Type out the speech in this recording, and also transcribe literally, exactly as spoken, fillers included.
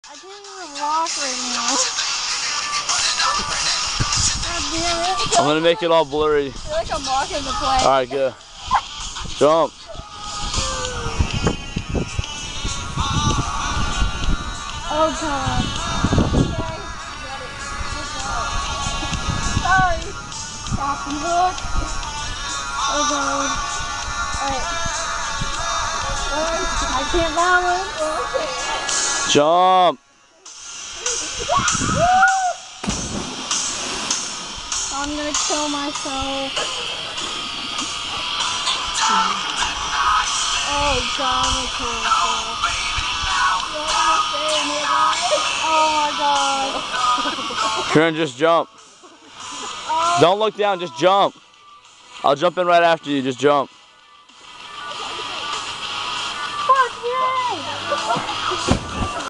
I can't even walk right now. God damn it. I'm gonna make it all blurry. I feel like I'm walking the plane. Alright, good. Jump. Oh god. Okay. Got it. Sorry. Captain Hook. Oh god. Alright. I can't balance. Okay. Jump. I'm gonna kill myself. Oh god, I'm gonna kill myself. Oh my god. Karen, just jump. Oh. Don't look down, just jump. I'll jump in right after you, just jump.